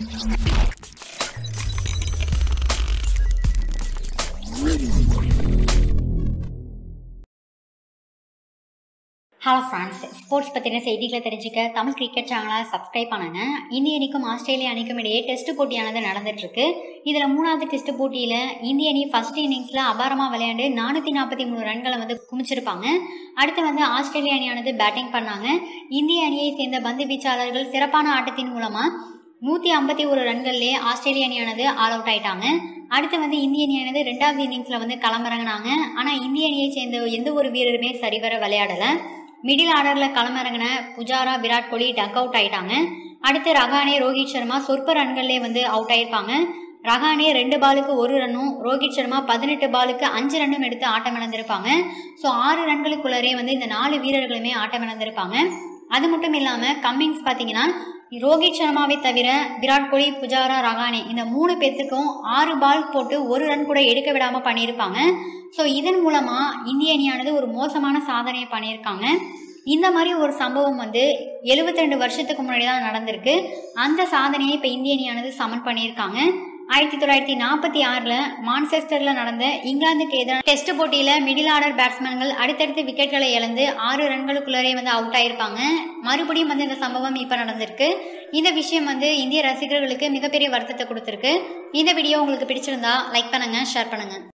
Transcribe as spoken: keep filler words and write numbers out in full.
Hello friends, sports பற்றின செய்திகளை தெரிஞ்சுக்க தமிழ் கிரிக்கெட் சேனலை சப்ஸ்கிரைப் பண்ணுங்க. இந்திய அணிக்கும் ஆஸ்திரேலியா அணிக்கும் இடையே டெஸ்ட் போட்டியானது நடந்துட்டுருக்கு. இதில் மூணாவது டெஸ்ட் போட்டியில் இந்திய அணி ஃபர்ஸ்ட் இன்னிங்ஸில் அபாரமாக விளையாண்டு நானூற்றி நாற்பத்தி மூணு ரன்களை வந்து குமிச்சிருப்பாங்க. அடுத்து வந்து ஆஸ்திரேலிய அணியானது பேட்டிங் பண்ணாங்க. இந்திய அணியை சேர்ந்த பந்து வீச்சாளர்கள் சிறப்பான ஆட்டத்தின் மூலமாக நூற்றி ஐம்பத்தி ஒரு ரன்கள்லேயே ஆஸ்திரேலிய அணியானது ஆல் அவுட் ஆயிட்டாங்க. அடுத்து வந்து இந்திய அணியானது ரெண்டாவது இன்னிங்ஸில் வந்து களமிறங்கினாங்க. ஆனால் இந்திய அணியை சேர்ந்த எந்த ஒரு வீரருமே சரிவர விளையாடலை. மிடில் ஆர்டரில் களமிறங்கின புஜாரா, விராட் கோலி டக் அவுட் ஆயிட்டாங்க. அடுத்து ரஹானே, ரோஹித் சர்மா சொற்ப ரன்கள்லேயே வந்து அவுட் ஆயிருப்பாங்க. ரஹானே ரெண்டு பாலுக்கு ஒரு ரன்னும், ரோஹித் சர்மா பதினெட்டு பாலுக்கு அஞ்சு ரன்னும் எடுத்து ஆட்டம் இழந்திருப்பாங்க. ஸோ ஆறு ரன்களுக்குள்ளரே வந்து இந்த நாலு வீரர்களுமே ஆட்டம் இழந்திருப்பாங்க. அது மட்டும் இல்லாமல் கம்மிங்ஸ் பார்த்தீங்கன்னா ரோஹித் சர்மாவை தவிர விராட் கோலி, புஜாரா, ரஹானே இந்த மூணு பேர்த்துக்கும் ஆறு பால் போட்டு ஒரு ரன் கூட எடுக்க விடாம பண்ணியிருப்பாங்க. ஸோ இதன் மூலமா இந்திய அணியானது ஒரு மோசமான சாதனையை பண்ணியிருக்காங்க. இந்த மாதிரி ஒரு சம்பவம் வந்து எழுபத்தி ரெண்டு வருஷத்துக்கு முன்னாடி தான் நடந்திருக்கு. அந்த சாதனையை இப்போ இந்திய அணியானது சமன் பண்ணியிருக்காங்க. ஆயிரத்தி தொள்ளாயிரத்தி நாற்பத்தி ஆறுல மான்செஸ்டர்ல நடந்த இங்கிலாந்துக்கு எதிரான டெஸ்ட் போட்டியில மிடில் ஆர்டர் பேட்ஸ்மேன்கள் அடுத்தடுத்து விக்கெட்களை இழந்து ஆறு ரன்களுக்குள்ளரே வந்து அவுட் ஆயிருப்பாங்க. மறுபடியும் வந்து இந்த சம்பவம் இப்ப நடந்திருக்கு. இந்த விஷயம் வந்து இந்திய ரசிகர்களுக்கு மிகப்பெரிய வருத்தத்தை கொடுத்திருக்கு. இந்த வீடியோ உங்களுக்கு பிடிச்சிருந்தா லைக் பண்ணுங்க, ஷேர் பண்ணுங்க.